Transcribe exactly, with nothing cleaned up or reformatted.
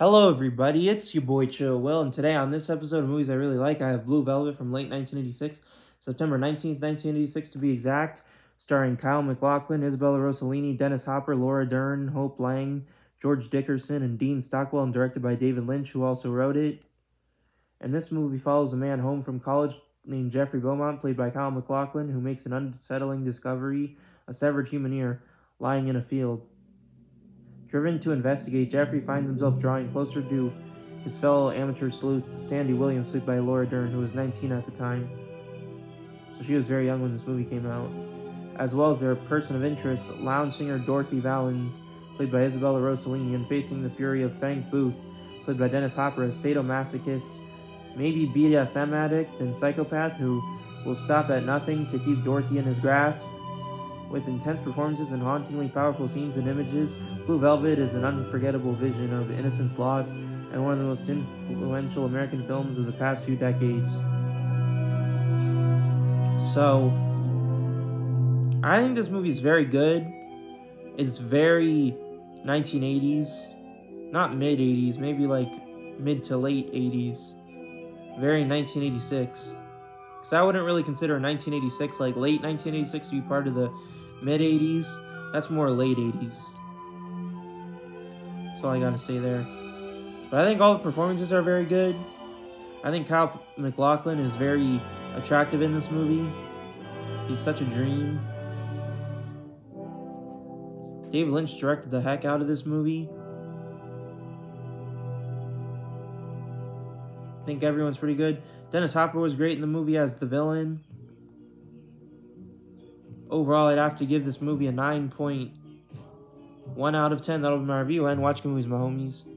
Hello everybody, it's your boy Chill Will, and today on this episode of Movies I Really Like, I have Blue Velvet from late nineteen eighty-six, September nineteenth, nineteen eighty-six to be exact, starring Kyle MacLachlan, Isabella Rossellini, Dennis Hopper, Laura Dern, Hope Lang, George Dickerson, and Dean Stockwell, and directed by David Lynch, who also wrote it. And this movie follows a man home from college named Jeffrey Beaumont, played by Kyle MacLachlan, who makes an unsettling discovery, a severed human ear, lying in a field. Driven to investigate, Jeffrey finds himself drawing closer to his fellow amateur sleuth, Sandy Williams, played by Laura Dern, who was nineteen at the time. So she was very young when this movie came out. As well as their person of interest, lounge singer Dorothy Valens, played by Isabella Rossellini, and facing the fury of Frank Booth, played by Dennis Hopper, a sadomasochist, maybe B D S M addict and psychopath who will stop at nothing to keep Dorothy in his grasp. With intense performances and hauntingly powerful scenes and images, Blue Velvet is an unforgettable vision of innocence lost and one of the most influential American films of the past few decades. So, I think this movie is very good. It's very nineteen eighties, not mid eighties, maybe like mid to late eighties. Very nineteen eighty-six. Because I wouldn't really consider nineteen eighty-six, like late nineteen eighty-six, to be part of the mid eighties. That's more late eighties. That's all I gotta say there. But I think all the performances are very good. I think Kyle MacLachlan is very attractive in this movie. He's such a dream. David Lynch directed the heck out of this movie. I think everyone's pretty good. Dennis Hopper was great in the movie as the villain. Overall, I'd have to give this movie a nine point one out of ten. That'll be my review, and watch movies, my homies.